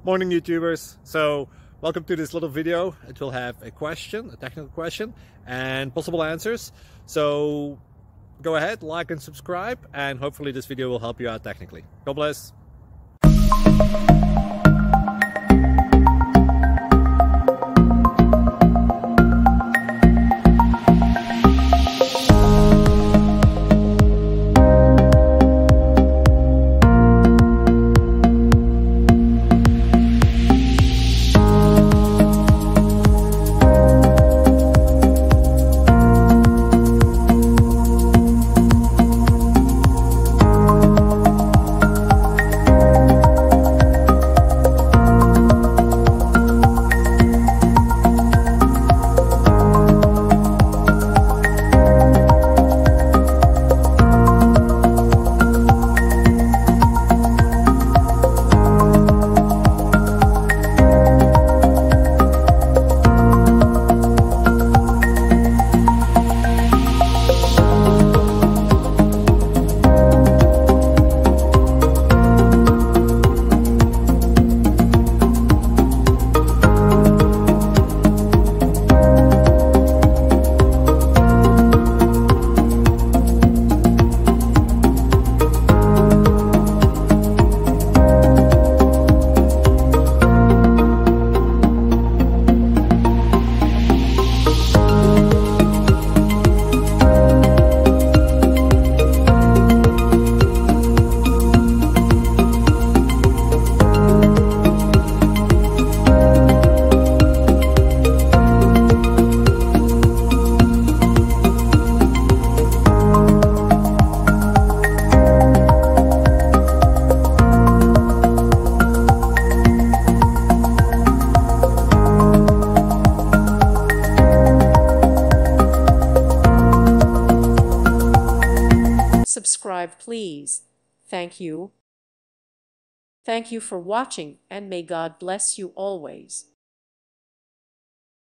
Morning YouTubers. So welcome to this little video. It will have a question, a technical question, and possible answers. So go ahead, like and subscribe, and hopefully this video will help you out technically. God bless. Subscribe, please. Thank you. Thank you for watching, and may God bless you always.